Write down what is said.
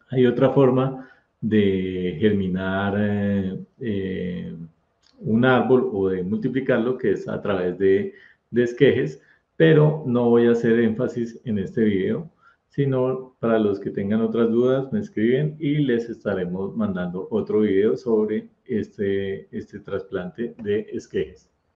Hay otra forma de germinar un árbol o de multiplicarlo, que es a través de esquejes, pero no voy a hacer énfasis en este video, sino para los que tengan otras dudas me escriben y les estaremos mandando otro video sobre este trasplante de esquejes.